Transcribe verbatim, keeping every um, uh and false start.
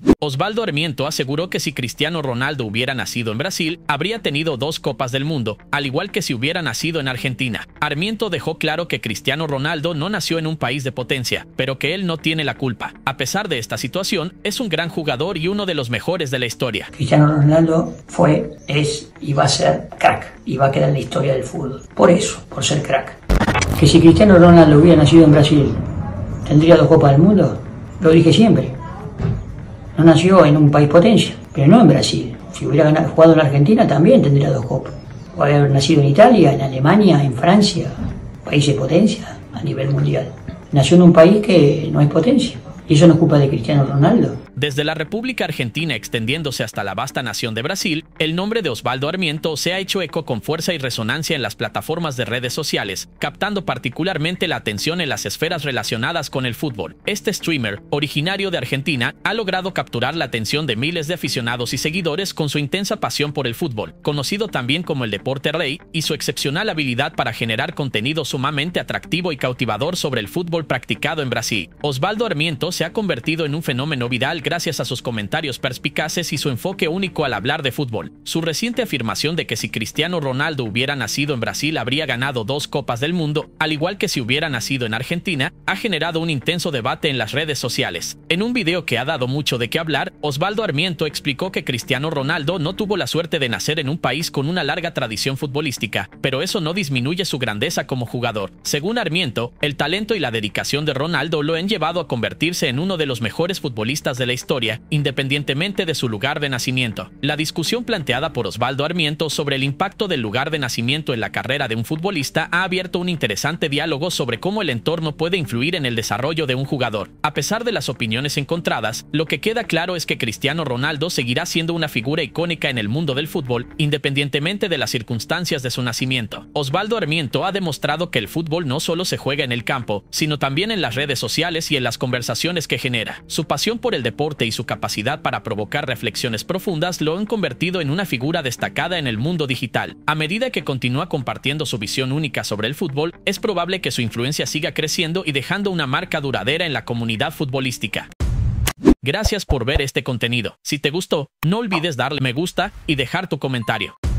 Osvaldo Armiento aseguró que si Cristiano Ronaldo hubiera nacido en Brasil, habría tenido dos Copas del Mundo, al igual que si hubiera nacido en Argentina. Armiento dejó claro que Cristiano Ronaldo no nació en un país de potencia, pero que él no tiene la culpa. A pesar de esta situación, es un gran jugador y uno de los mejores de la historia. Cristiano Ronaldo fue, es y va a ser crack, y va a quedar en la historia del fútbol. Por eso, por ser crack. Que si Cristiano Ronaldo hubiera nacido en Brasil, ¿tendría dos Copas del Mundo? Lo dije siempre. No nació en un país potencia, pero no en Brasil. Si hubiera ganado, jugado en Argentina también tendría dos copas. O haber nacido en Italia, en Alemania, en Francia, países potencia a nivel mundial. Nació en un país que no es potencia. Y eso no es culpa de Cristiano Ronaldo. Desde la República Argentina extendiéndose hasta la vasta nación de Brasil, el nombre de Osvaldo Armiento se ha hecho eco con fuerza y resonancia en las plataformas de redes sociales, captando particularmente la atención en las esferas relacionadas con el fútbol. Este streamer, originario de Argentina, ha logrado capturar la atención de miles de aficionados y seguidores con su intensa pasión por el fútbol, conocido también como el deporte rey, y su excepcional habilidad para generar contenido sumamente atractivo y cautivador sobre el fútbol practicado en Brasil. Osvaldo Armiento se ha convertido en un fenómeno viral gracias a sus comentarios perspicaces y su enfoque único al hablar de fútbol. Su reciente afirmación de que si Cristiano Ronaldo hubiera nacido en Brasil habría ganado dos Copas del Mundo, al igual que si hubiera nacido en Argentina, ha generado un intenso debate en las redes sociales. En un video que ha dado mucho de qué hablar, Osvaldo Armiento explicó que Cristiano Ronaldo no tuvo la suerte de nacer en un país con una larga tradición futbolística, pero eso no disminuye su grandeza como jugador. Según Armiento, el talento y la dedicación de Ronaldo lo han llevado a convertirse en uno de los mejores futbolistas de la historia, independientemente de su lugar de nacimiento. La discusión planteada por Osvaldo Armiento sobre el impacto del lugar de nacimiento en la carrera de un futbolista ha abierto un interesante diálogo sobre cómo el entorno puede influir en el desarrollo de un jugador. A pesar de las opiniones encontradas, lo que queda claro es que Cristiano Ronaldo seguirá siendo una figura icónica en el mundo del fútbol, independientemente de las circunstancias de su nacimiento. Osvaldo Armiento ha demostrado que el fútbol no solo se juega en el campo, sino también en las redes sociales y en las conversaciones que genera. Su pasión por el deporte y su capacidad para provocar reflexiones profundas lo han convertido en una figura destacada en el mundo digital. A medida que continúa compartiendo su visión única sobre el fútbol, es probable que su influencia siga creciendo y dejando una marca duradera en la comunidad futbolística. Gracias por ver este contenido. Si te gustó, no olvides darle me gusta y dejar tu comentario.